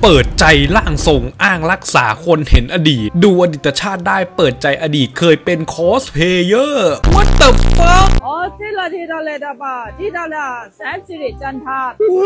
เปิดใจร่างทรงอ้างรักษาคนเห็นอดีตดูอดีตชาติได้เปิดใจอดีตเคยเป็นคอสเพลเยอร์ What the fuck อ๋อที่เราเลย的吧ที่เราละ30里จันทา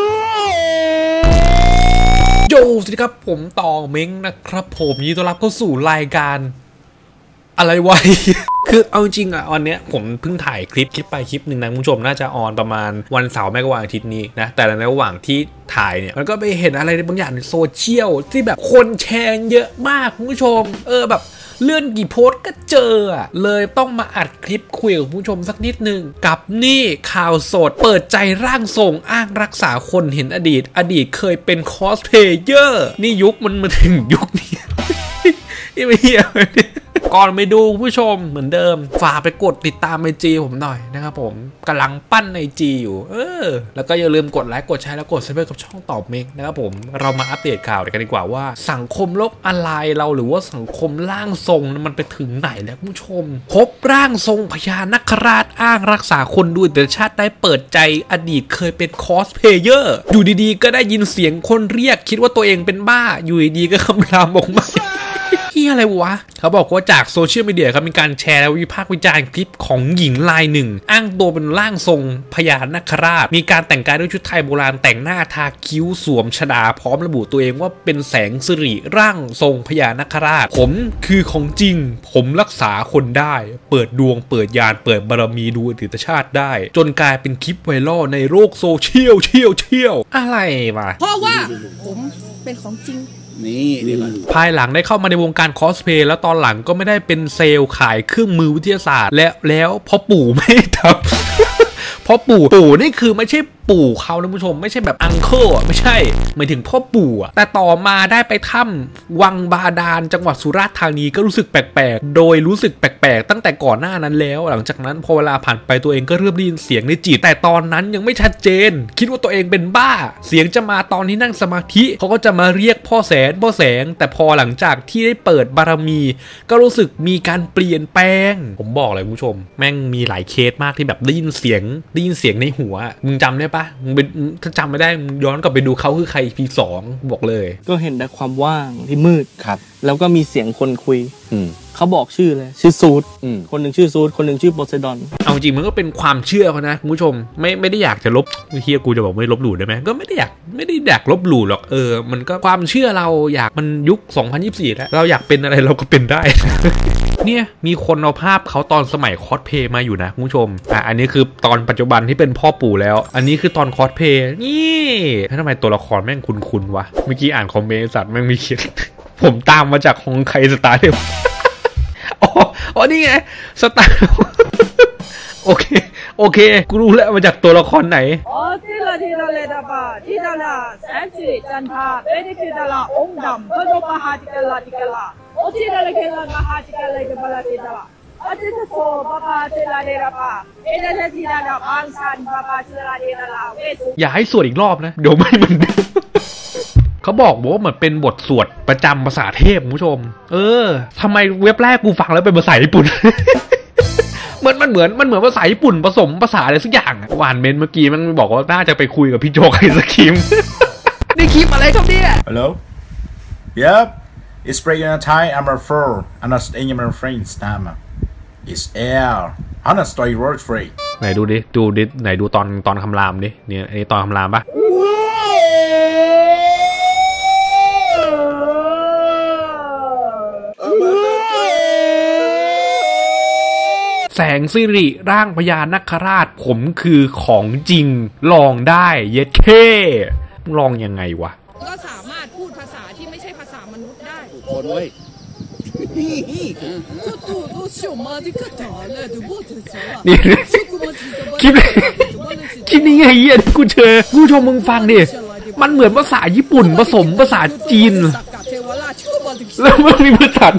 โยสวัสดีครับผมต่อเม้งนะครับผมยินดีต้อนรับเข้าสู่รายการอะไรวะ คือเอาจริงอ่ะวันเนี้ยผมเพิ่งถ่ายคลิปไปคลิปหนึ่งนะคุณผู้ชมน่าจะออนประมาณวันเสาร์ไม่ก็วันอาทิตย์นี้นะแต่ในระหว่างที่ถ่ายเนี่ยมันก็ไปเห็นอะไรบางอย่างในโซเชียลที่แบบคนแชร์เยอะมากคุณผู้ชมแบบเลื่อนกี่โพสก็เจอเลยต้องมาอัดคลิปคุยกับผู้ชมสักนิดนึงกับนี่ข่าวสดเปิดใจร่างทรงอ้างรักษาคนเห็นอดีตเคยเป็นคอสเพลเยอร์นี่ยุคมันมาถึงยุคนี้ นี่ไม่เหี้ยก่อนไปดูผู้ชมเหมือนเดิมฝากไปกดติดตามIGผมหน่อยนะครับผมกำลังปั้นIGอยู่แล้วก็อย่าลืมกดไลค์กดแชร์แล้วกดซับสไครบ์กับช่องตอบเมกนะครับผมเรามาอัปเดตข่าวกันดีกว่าว่าสังคมโลกออนไลน์เราหรือว่าสังคมร่างทรงมันไปถึงไหนแล้วผู้ชมพบร่างทรงพญานาคราชอ้างรักษาคนด้วยแต่ชาติได้เปิดใจอดีตเคยเป็นคอสเพลเยอร์อยู่ดีๆก็ได้ยินเสียงคนเรียกคิดว่าตัวเองเป็นบ้าอยู่ดีๆก็คำรามออกมาที่อะไรวะเขาบอกว่าจากโซเชียลมีเดียครับมีการแชร์และวิพากษ์วิจารณ์คลิปของหญิงรายหนึ่งอ้างตัวเป็นร่างทรงพญานาคราชมีการแต่งกายด้วยชุดไทยโบราณแต่งหน้าทาคิ้วสวมชฎาพร้อมระบุตัวเองว่าเป็นแสงสิริร่างทรงพญานาคราชผมคือของจริงผมรักษาคนได้เปิดดวงเปิดญาณเปิดบารมีดูอดีตชาติได้จนกลายเป็นคลิปไวรัลในโลกโซเชียลอะไรวะเพราะว่าผมเป็นของจริงนี่ภายหลังได้เข้ามาในวงการคอสเพลย์แล้วตอนหลังก็ไม่ได้เป็นเซลล์ขายเครื่องมือวิทยาศาสตร์แล้วพ่อปู่ไม่ทำ พ่อปู่นี่คือไม่ใช่ปู่เขานะผู้ชมไม่ใช่แบบอังเคิลไม่ใช่หมายถึงพ่อปู่แต่ต่อมาได้ไปถ้ำวังบาดาลจังหวัดสุราษฎร์ธานีก็รู้สึกแปลกๆโดยรู้สึกแปลกๆตั้งแต่ก่อนหน้านั้นแล้วหลังจากนั้นพอเวลาผ่านไปตัวเองก็เริ่มได้ยินเสียงในจิตแต่ตอนนั้นยังไม่ชัดเจนคิดว่าตัวเองเป็นบ้าเสียงจะมาตอนที่นั่งสมาธิเขาก็จะมาเรียกพ่อแสงแต่พอหลังจากที่ได้เปิดบารมีก็รู้สึกมีการเปลี่ยนแปลงผมบอกเลยผู้ชมแม่งมีหลายเคสมากที่แบบได้ยินเสียงในหัวมึงจำได้ปะมึงถ้าจำไม่ได้ย้อนกลับไปดูเขาคือใคร EP 2บอกเลยก็เห็นแต่ความว่างที่มืดครับแล้วก็มีเสียงคนคุยเขาบอกชื่อเลยชื่อซูดคนหนึ่งชื่อซูดคนหนึ่งชื่อโพไซดอนเอาจริงมันก็เป็นความเชื่อเขานะคุณผู้ชมไม่ได้อยากจะลบเฮียกูจะบอกไม่ลบหลู่ได้ไหมก็ไม่ได้อยากลบหลู่หรอกมันก็ความเชื่อเราอยากมันยุค2024แล้วเราอยากเป็นอะไรเราก็เป็นได้ เนี่ยมีคนเอาภาพเขาตอนสมัยคอสเพย์มาอยู่นะคุณผู้ชมอันนี้คือตอนปัจจุบันที่เป็นพ่อปู่แล้วอันนี้คือตอนคอสเพย์นี่ทำไมตัวละครแม่งคุ้นวะเมื่อกี้อ่านคอมเมนต์สัตว์แม่งมีเขียน ผมตามมาจากของใครสตาร์เดมอ๋อนี่ไงสตาร์โอเคกูรู้แล้วมาจากตัวละครไหนอ๋อที่เราเลย的吧ที่เราละ30里จันทาเป็นที่เราละองค์ดำก็ต้องมาหาที่กันละโอ้ที่เราเลยกันมาหาที่กันเลยก็มาที่เราอาจจะโซ่บ้าที่เราเลยละ吧เอเดนที่เราละบางสันบ้าที่เราเลยละเวสุอย่าให้สวดอีกรอบนะเดี๋ยวไม่มันเขาบอกว่ามันเป็นบทสวดประจำภาษาเทพคุณผู้ชมทำไมเว็บแรกกูฟังแล้วเป็นภาษาญี่ปุ่น มันเหมือนภาษาญี่ปุ่นผสมภาษาอะไรสักอย่างหวานเมนเมื่อกี้มันบอกว่าน่าจะไปคุยกับพี่โจไอศครีม นี่คลิปอะไรครับเนี่ย Hello Yep It's breaking a Thai I'm a fool I'm not staying in my friend's time It's air I'm not story word free ไหนดูไหนดูตอนคำรามดิเนี่ยไอตอนคำรามปะแสงสิริร่างพญานาคราชผมคือของจริงลองได้เย็ดเข้ลองยังไงวะก็สามารถพูดภาษาที่ไม่ใช่ภาษามนุษย์ได้คนเว้ยนี่คลิปนี้ไงเหี้ยกูเจอกูชมมึงฟังดิมันเหมือนภาษาญี่ปุ่นผสมภาษาจีนแล้วมันมีภาษา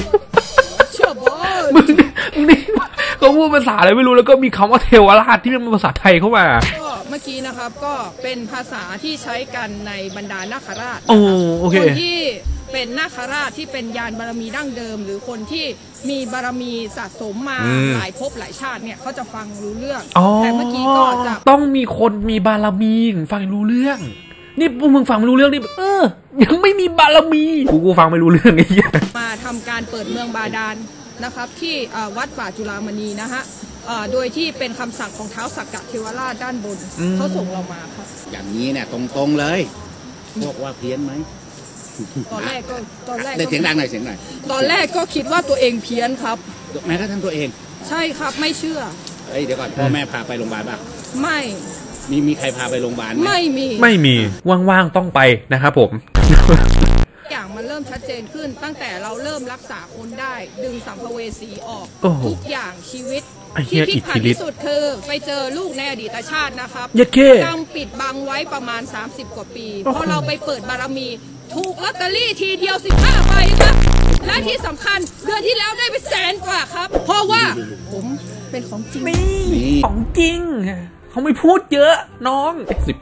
มึงนี่เขาพูดภาษาอะไรไม่รู้แล้วก็มีคำว่าเทวราชที่เป็นภาษาไทยเข้ามาเมื่อกี้นะครับก็เป็นภาษาที่ใช้กันในบรรดานาคราชโอเคคนที่เป็นนาคราชที่เป็นญาณบารมีดั้งเดิมหรือคนที่มีบารมีสะสมมาหลายภพหลายชาติเนี่ยเขาจะฟังรู้เรื่องแต่เมื่อกี้ก็จะต้องมีคนมีบารมีฟังรู้เรื่องนี่พวกมึงฟังไม่รู้เรื่องนี่ยังไม่มีบารมีกูฟังไม่รู้เรื่องไอ้เหี้ยมาทำการเปิดเมืองบาดาลนะครับที่วัดป่าจุฬามณีนะฮะโดยที่เป็นคำสั่งของท้าวสักกะเทวราชด้านบนเขาส่งเรามาครับอย่างนี้เนี่ยตรงๆเลยพวกว่าเพี้ยนไหมตอนแรกเสียงดังหน่อยเสียงหน่อยตอนแรกก็คิดว่าตัวเองเพี้ยนครับแม้กระทั่งตัวเองใช่ครับไม่เชื่อเดี๋ยวก่อนพ่อแม่พาไปโรงพยาบาลป่ะไม่มีใครพาไปโรงพยาบาลไม่มีว่างๆต้องไปนะครับผมอย่างมันเริ่มชัดเจนขึ้นตั้งแต่เราเริ่มรักษาคนได้ดึงสัมภเวสีออกทุกอย่างชีวิตที่พลิกผันที่สุดคือไปเจอลูกในอดีตชาตินะครับกำปิดบังไว้ประมาณ30 กว่าปีพอเราไปเปิดบารมีถูกลอตเตอรี่ทีเดียว15 ใบครับและที่สำคัญเดือนที่แล้วได้ไป100,000 กว่าครับเพราะว่าผมเป็นของจริงของจริงเขาไม่พูดเยอะน้อง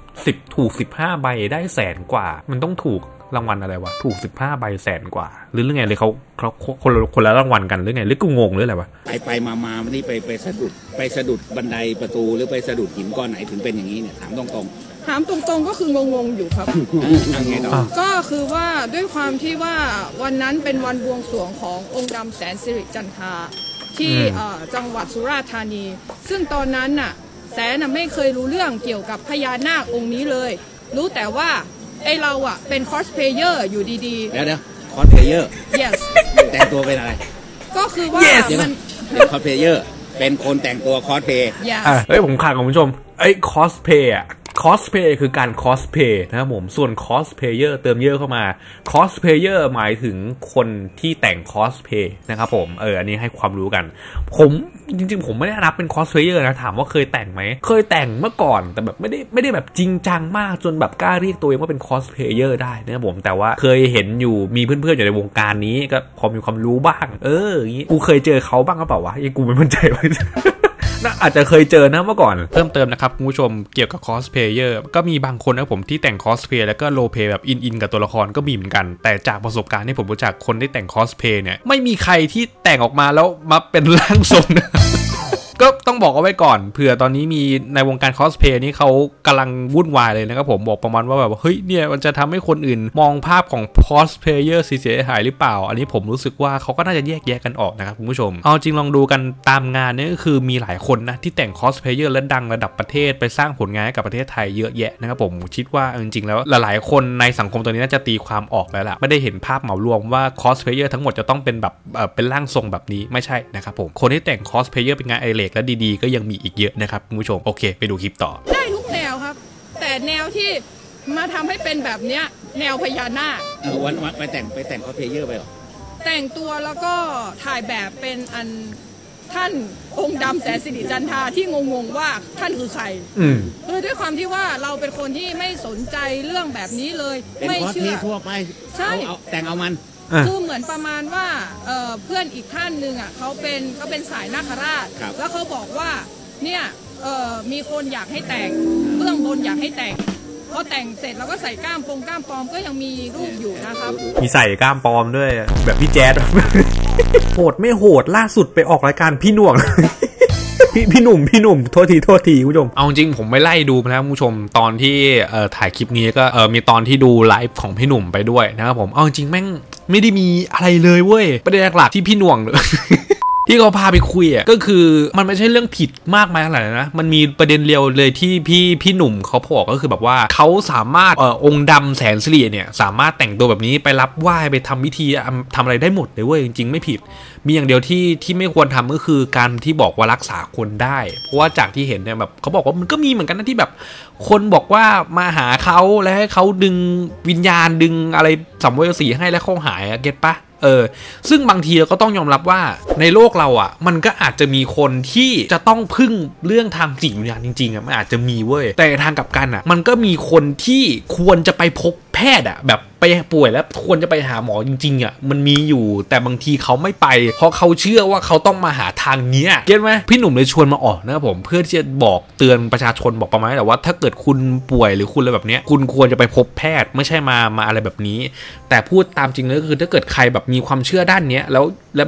10ถูก15 ใบได้100,000 กว่ามันต้องถูกรางวัลอะไรวะถูก15 ใบ100,000 กว่าหรือไงเลยเขาคนละรางวัลกันหรือไงหรือกูงงหรืออะไรวะไปมานี่ไปสะดุดบันไดประตูหรือไปสะดุดหินก้อนไหนถึงเป็นอย่างนี้เนี่ยถามตรงๆก็คืองงอยู่ครับก็คือว่าด้วยความที่ว่าวันนั้นเป็นวันบวงสรวงขององค์ดำแสนสิริจันทราที่จังหวัดสุราษฎร์ธานีซึ่งตอนนั้นน่ะแสนไม่เคยรู้เรื่องเกี่ยวกับพญานาคองค์นี้เลยรู้แต่ว่าไอเราอ่ะเป็นคอสเพลเยอร์อยู่ดีๆเดี๋ยวคอสเพลเยอร์ yes แต่งตัวเป็นอะไรก็คือว่ามันเป็นคอสเพลเยอร์เป็นคนแต่งตัวคอสเพลย์ผมขาดคุณผู้ชมคอสเพลย์คอสเพลย์คือการคอสเพลย์นะครับผมส่วนคอสเพลเยอร์เติมเยอะเข้ามาคอสเพลเยอร์หมายถึงคนที่แต่งคอสเพลย์นะครับผมอันนี้ให้ความรู้กันผมจริงๆผมไม่ได้นับเป็นคอสเพลเยอร์นะถามว่าเคยแต่งไหมเคยแต่งเมื่อก่อนแต่แบบไม่ได้แบบจริงจังมากจนแบบกล้าเรียกตัวเองว่าเป็นคอสเพลเยอร์ได้นะครับผมแต่ว่าเคยเห็นอยู่มีเพื่อนๆอยู่ในวงการนี้ก็พอมีความรู้บ้างอย่างงี้กูเคยเจอเขาบ้างหรือเปล่าวะยังกูไม่มั่นใจว่าอาจจะเคยเจอนะเมื่อก่อนเพิ่มเติมนะครับคุณผู้ชมเกี่ยวกับคอสเพลเยอร์ก็มีบางคนนะผมที่แต่งคอสเพลย์แล้วก็โรลเพลย์แบบอินกับตัวละครก็มีเหมือนกันแต่จากประสบการณ์ที่ผมรู้จักคนที่แต่งคอสเพลย์เนี่ยไม่มีใครที่แต่งออกมาแล้วมาเป็นร่างทรงก็ต้องบอกเอาไว้ก่อนเผื่อตอนนี้มีในวงการคอสเพลย์นี่เขากำลังวุ่นวายเลยนะครับผมบอกประมาณว่าแบบเฮ้ยเนี่ยมันจะทำให้คนอื่นมองภาพของคอสเพลเยอร์เสียหายหรือเปล่าอันนี้ผมรู้สึกว่าเขาก็น่าจะแยกแยะกันออกนะครับคุณผู้ชมเอาจริงลองดูกันตามงานนี่ก็คือมีหลายคนนะที่แต่งคอสเพลเยอร์และดังระดับประเทศไปสร้างผลงานให้กับประเทศไทยเยอะแยะนะครับผมคิดว่าจริงๆแล้วหลายๆคนในสังคมตัวนี้น่าจะตีความออกแล้วล่ะไม่ได้เห็นภาพเหมารวมว่าคอสเพลเยอร์ทั้งหมดจะต้องเป็นแบบเป็นร่างทรงแบบนี้ไม่ใช่นะครับผมคนที่แต่งคอสเพลเยอร์เป็นงานไอเล็กและดีๆก็ยังมีอีกเยอะนะครับคุณผู้ชมโอเคไปดูคลิปต่อได้ทุกแนวครับแต่แนวที่มาทำให้เป็นแบบเนี้ยแนวพญานาควันไปแต่งคอสเพลเยอร์ไปหรอแต่งตัวแล้วก็ถ่ายแบบเป็นอันท่านองค์ดำแสนสิริจันทราที่งงๆว่าท่านคือใครคือด้วยความที่ว่าเราเป็นคนที่ไม่สนใจเรื่องแบบนี้เลยไม่เชื่อทั่วไปใช่แต่งเอามันคือเหมือนประมาณว่าเพื่อนอีกท่านหนึ่งเขาเป็นสายนาคราชแล้วเขาบอกว่าเนี่ยมีคนอยากให้แต่งเบื้องบนอยากให้แต่งพอแต่งเสร็จแล้วก็ใส่กล้ามปลอมก็ยังมีรูปอยู่นะครับมีใส่กล้ามปลอมด้วยแบบพี่แจ๊ดโหดไม่โหดล่าสุดไปออกรายการพี่หน่วง พี่หนุ่มโทษทีคุณผู้ชมเอาจริงผมไม่ไล่ดูนะคุณผู้ชมตอนที่ถ่ายคลิปนี้ก็มีตอนที่ดูไลฟ์ของพี่หนุ่มไปด้วยนะครับผมเอาจริงแม่งไม่ได้มีอะไรเลยเว้ยประเด็นหลักที่พี่หน่วงที่เขาพาไปคุยก็คือมันไม่ใช่เรื่องผิดมากมายขนาดนั้นนะมันมีประเด็นเดียวเลยที่พี่หนุ่มเขาบอกก็คือแบบว่าเขาสามารถองค์ดำแสนสิริเนี่ยสามารถแต่งตัวแบบนี้ไปรับไหว้ไปทำพิธีทำอะไรได้หมดเลยเว้ยจริงๆไม่ผิดมีอย่างเดียวที่ไม่ควรทำก็คือการที่บอกว่ารักษาคนได้เพราะว่าจากที่เห็นเนี่ยแบบเขาบอกว่ามันก็มีเหมือนกันนะที่แบบคนบอกว่ามาหาเขาแล้วให้เขาดึงวิญญาณดึงอะไรสัมภเวสีให้แล้วเขาหายเก็ตปะซึ่งบางทีเราก็ต้องยอมรับว่าในโลกเรามันก็อาจจะมีคนที่จะต้องพึ่งเรื่องทางจิตวิญญาณจริงๆมันอาจจะมีเว้ยแต่ทางกลับกันมันก็มีคนที่ควรจะไปพบแพทย์แบบไปป่วยแล้วควรจะไปหาหมอจริงๆมันมีอยู่แต่บางทีเขาไม่ไปเพราะเขาเชื่อว่าเขาต้องมาหาทางเนี้ยเก็ทไหมพี่หนุ่มเลยชวนมาออกนะครับผมเพื่อที่จะบอกเตือนประชาชนบอกประมาณแต่ว่าถ้าเกิดคุณป่วยหรือคุณอะไรแบบเนี้ยคุณควรจะไปพบแพทย์ไม่ใช่มาอะไรแบบนี้แต่พูดตามจริงเลยก็คือถ้าเกิดใครแบบมีความเชื่อด้านเนี้ยแล้วแบบ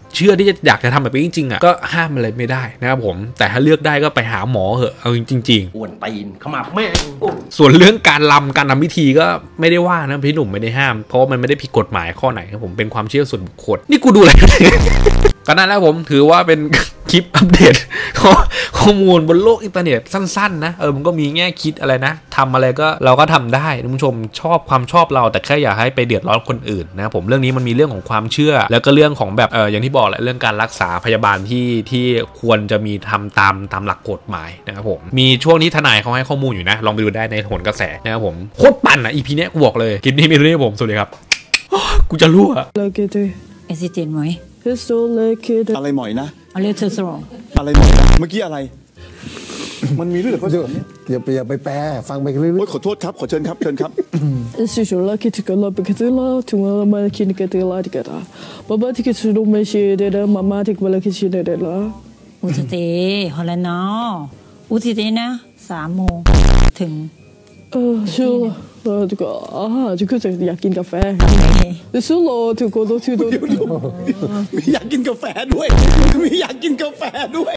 เชื่อที่จะอยากจะทำแบบนี้จริงๆอ่ะก็ห้ามอะไรไม่ได้นะครับผมแต่ถ้าเลือกได้ก็ไปหาหมอเหอะเอาจริงๆอ้วนตีนขมับแม่งส่วนเรื่องการทำพิธีก็ไม่ได้ว่านะพี่หนุ่มไม่ได้ห้ามเพราะมันไม่ได้ผิดกฎหมายข้อไหนครับผมเป็นความเชื่อส่วนบุคคลนี่กูดูอะไรก็นั่นแล้วผมถือว่าเป็นคลิปอัปเดตข้อมูลบนโลกอินเทอร์เน็ตสั้นๆนะมันก็มีแง่คิดอะไรนะทำอะไรก็เราก็ทำได้ท่านผู้ชมชอบความชอบเราแต่แค่อย่าให้ไปเดือดร้อนคนอื่นนะผมเรื่องนี้มันมีเรื่องของความเชื่อแล้วก็เรื่องของแบบอย่างที่บอกแหละเรื่องการรักษาพยาบาลที่ควรจะมีทำตามหลักกฎหมายนะครับผมมีช่วงที่ทนายเขาให้ข้อมูลอยู่นะลองไปดูได้ในโหนกระแสนะครับผมโคตรปั่นอีพีนี้กูบอกเลยคลิปนี้มีเรื่องผมสวัสดีครับกูจะรั่วอะไรหมอยนะอะไรเธอสโลอะไรหมอยนะเมื่อกี้อะไรมันมีด้วยเหรออย่าไปแปลฟังไปเรื่อยๆขอโทษครับขอเชิญครับ是说了，去这个了，不去这了，从我们去那个这了这个啦，爸爸去吃东西的，妈妈去过来去吃的了。 อุทิศฮอลแลนด์เนาะอุทิศนะ3 โมงถึง是这个这个อยากกินกาแฟ是咯这个都去到อยากกินกาแฟด้วยมีอยากกินกาแฟด้วย